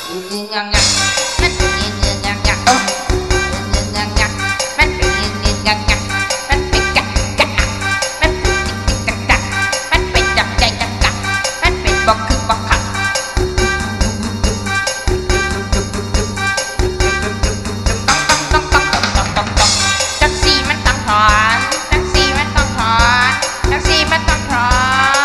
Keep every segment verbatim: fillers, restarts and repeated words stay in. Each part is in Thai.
งังงังมันเป็นงังงังโอ้งังงังมันเป็นงังงังมันเป็นกักกักมันเป็นกักกักมันเป็นจับใจจับกักมันเป็นบอกคือบอกขัดต้องต้องต้องต้องต้องต้องจังสีมันต้องถอนจังสีมันต้องถอนจังสีมันต้องถอน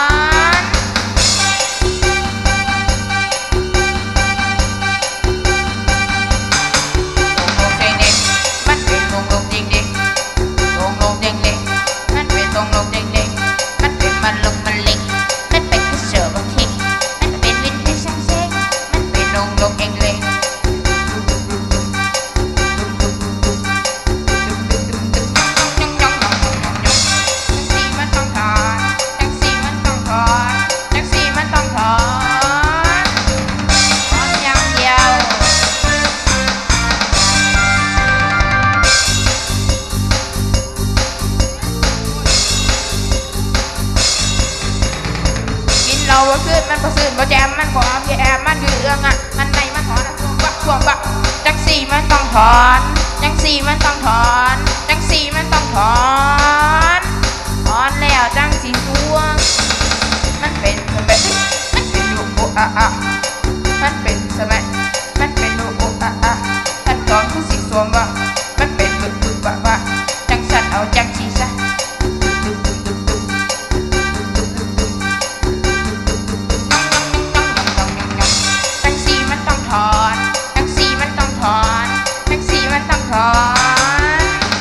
มันลงมันเล็กมันเป็นกระเสือบางทีมันเป็นวินที่ช่างเซ็งมันเป็นลงลงเองเลยจังจังจังสีมันต้องถอนจังสีมันต้องถอนจังสีมันต้องถอนถอนอย่างเดียวเราบ่ซื่นมันบ่ซื่นบ่แจมมันบ่อมแยมมันอยู่เรื่องอ่ะมันในมันถอนช่วงบักช่วงบักจังสีมันต้องถอนจังสีมันต้องถอนจังสีมันต้องถอนถอนแล้วจังสีช่วงมันเป็นสมัยมันเป็นดูโออะอะมันเป็นสมัยมันเป็นดูโออะอะท่านถอนคือสีสวมว่ามันเป็นบึกบึกบะบะจังสันเอาจังสีซะถอนแท็กซี่มันต้องถอนแท็กซี่มันต้องถอน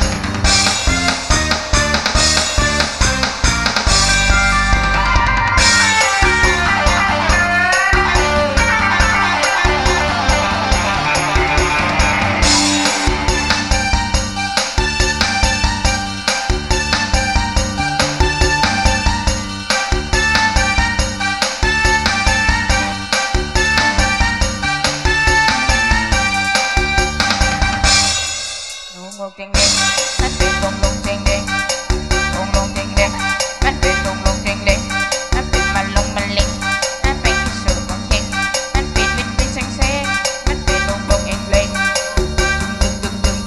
เจงเด้งมันเป็นลงลงเจงเด้งลงลงเจงเด้งมันเป็นลงลงเจงเด้งมันเป็นมันลงมันเล็งมันเป็นที่สุดของเข่งมันเป็นวินวินเซ็งเซ็งมันเป็นลงลงเองเล็งดึงดึงดึง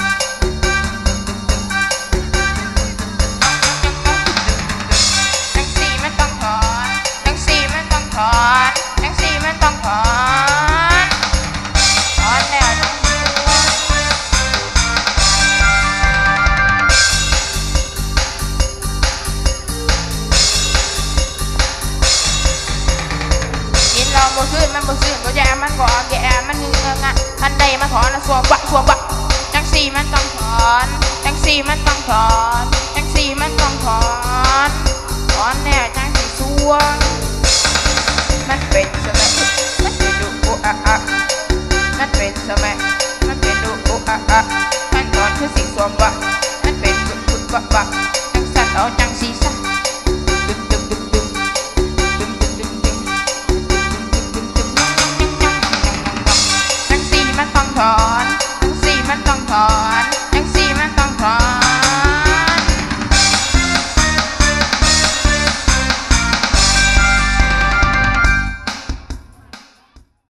จังสีมันต้องถอนจังสีมันต้องถอนจังสีมันต้องถอนถอนแล้วเราบ่ซื่นมันบ่ซื่นบ่แย่มันบ่แย่มันเงือกอ่ะทันใดมาถอนแล้วสวมบักสวมบักจังสีมันต้องถอนจังสีมันต้องถอนจังสีมันต้องถอนถอนแน่จังสีสวงมันเป็นสมัยมันเป็นดูโออะอะมันเป็นสมัยมันเป็นดูโออะอะมันถอนคือสีสวมบักมันเป็นบึกบึกบักบักจังสันเอาจังสีซะถอน